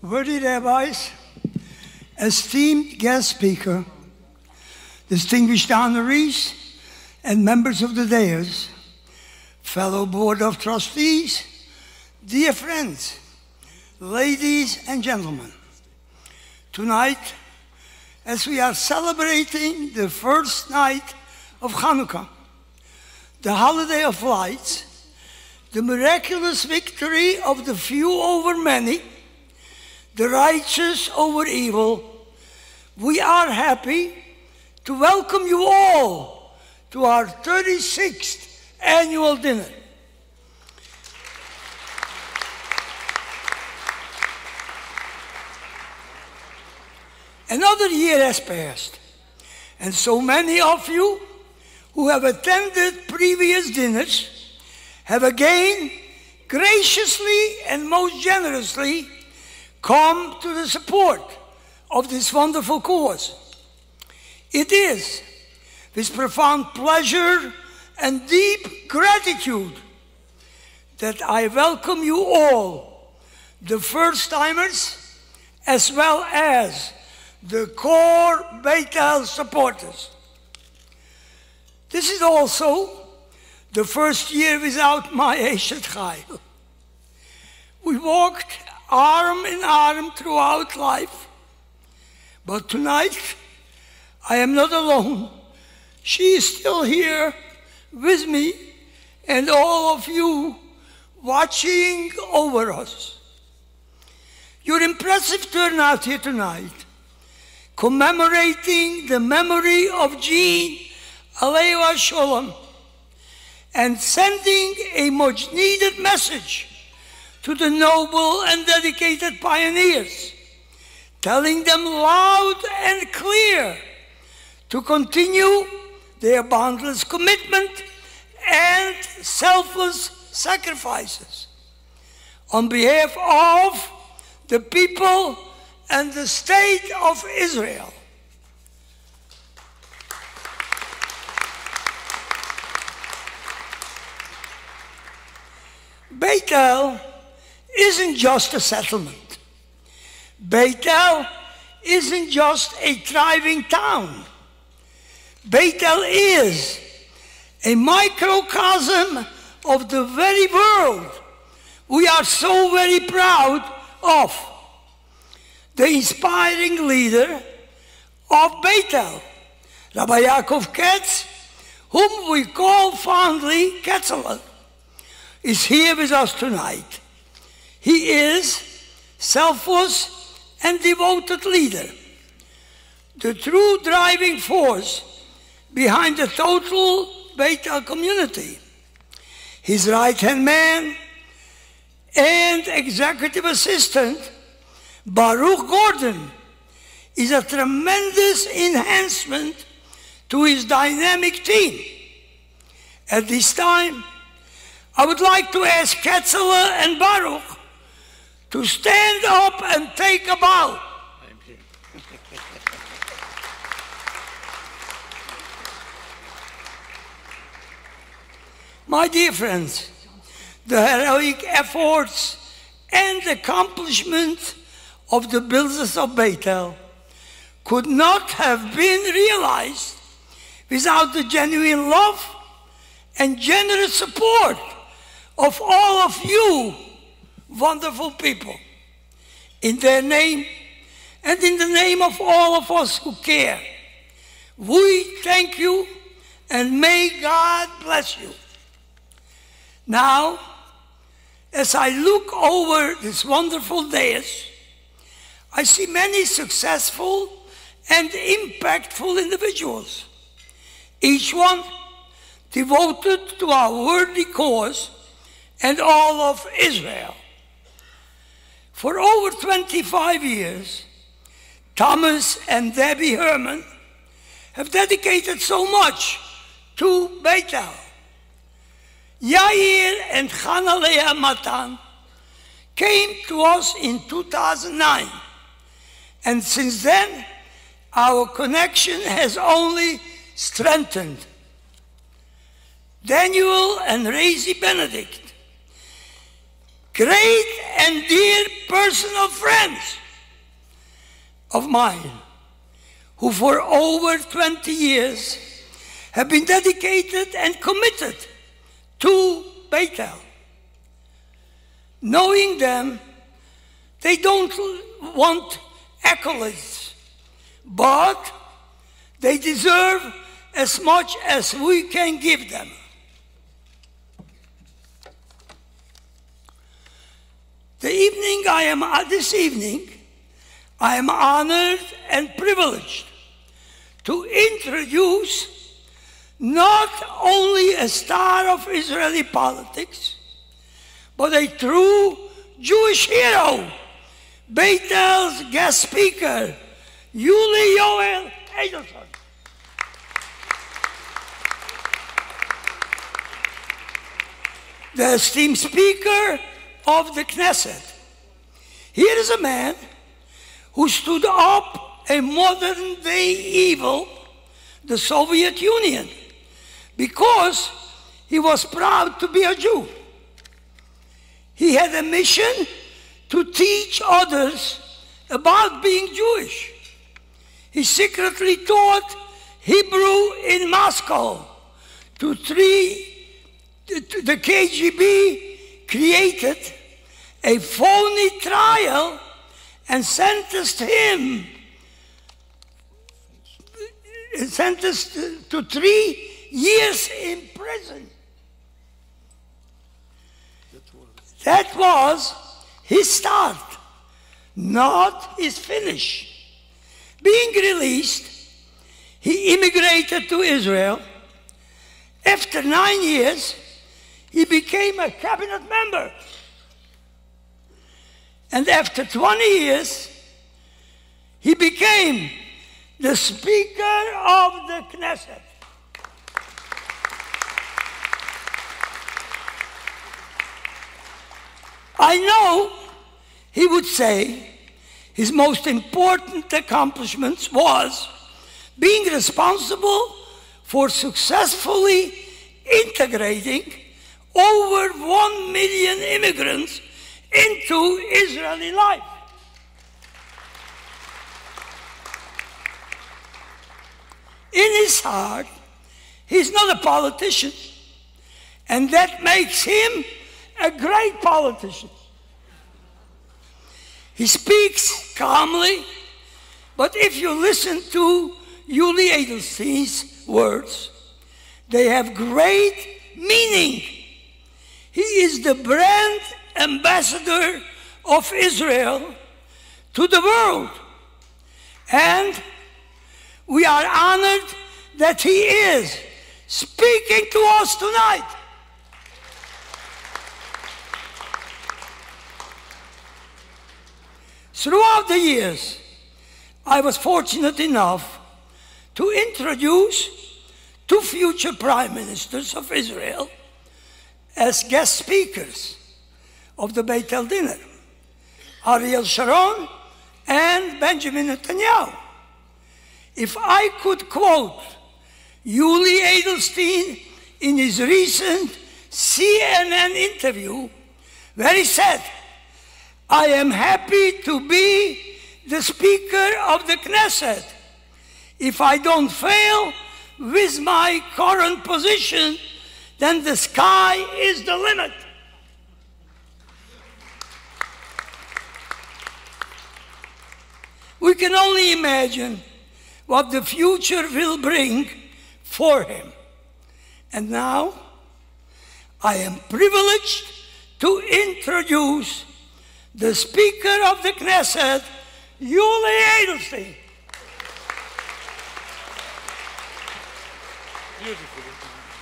worthy rabbis, esteemed guest speaker, distinguished honorees, and members of the dais, fellow board of trustees, dear friends, ladies and gentlemen. Tonight, as we are celebrating the first night of Hanukkah, the holiday of lights, the miraculous victory of the few over many, the righteous over evil, we are happy to welcome you all to our 36th annual dinner. Another year has passed, and so many of you who have attended previous dinners have again graciously and most generously come to the support of this wonderful cause. It is with profound pleasure and deep gratitude that I welcome you all, the first-timers as well as the core Beit-El supporters. This is also the first year without my Eshet Chayil. We walked arm in arm throughout life, but tonight I am not alone. She is still here with me and all of you watching over us. Your impressive turnout here tonight, commemorating the memory of Jean Aleha Sholem, and sending a much needed message to the noble and dedicated pioneers, telling them loud and clear to continue their boundless commitment and selfless sacrifices on behalf of the people and the state of Israel. Beit-El isn't just a settlement. Beit-El isn't just a thriving town. Beit-El is a microcosm of the very world we are so very proud of. The inspiring leader of Beit-El, Rabbi Yaakov Katz, whom we call fondly Katzeler, is here with us tonight. He is selfless and devoted leader, the true driving force behind the total Beit-El community. His right-hand man and executive assistant, Baruch Gordon, is a tremendous enhancement to his dynamic team. At this time, I would like to ask Katzeler and Baruch to stand up and take a bow. My dear friends, the heroic efforts and accomplishments of the builders of Beit-El could not have been realized without the genuine love and generous support of all of you wonderful people. In their name and in the name of all of us who care, we thank you and may God bless you. Now, as I look over this wonderful dais, I see many successful and impactful individuals, each one devoted to our worthy cause and all of Israel. For over 25 years, Thomas and Debbie Herman have dedicated so much to Beit-El. Yair and Hanalea Matan came to us in 2009, and since then, our connection has only strengthened. Daniel and Raisi Benedict great and dear personal friends of mine who for over 20 years have been dedicated and committed to Bethel. Knowing them, they don't want accolades, but they deserve as much as we can give them. This evening, I am honored and privileged to introduce not only a star of Israeli politics, but a true Jewish hero, Bethel's guest speaker, Yuli Yoel Edelstein. The esteemed speaker of the Knesset. Here is a man who stood up a modern-day evil, the Soviet Union, because he was proud to be a Jew. He had a mission to teach others about being Jewish. He secretly taught Hebrew in Moscow. The KGB created a phony trial and sentenced him to 3 years in prison. That was his start, not his finish. Being released, he immigrated to Israel. After 9 years, he became a cabinet member. And after 20 years, he became the Speaker of the Knesset. I know he would say his most important accomplishments was being responsible for successfully integrating over 1 million immigrants into Israeli life. In his heart, he's not a politician, and that makes him a great politician. He speaks calmly, but if you listen to Yuli Edelstein's words, they have great meaning. He is the brand ambassador of Israel to the world. And we are honored that he is speaking to us tonight. Throughout the years, I was fortunate enough to introduce 2 future prime ministers of Israel as guest speakers of the Bethel dinner, Ariel Sharon and Benjamin Netanyahu. If I could quote Yuli Edelstein in his recent CNN interview, where he said, "I am happy to be the Speaker of the Knesset. If I don't fail with my current position, then the sky is the limit." We can only imagine what the future will bring for him. And now, I am privileged to introduce the Speaker of the Knesset, Yuli Edelstein. Beautiful.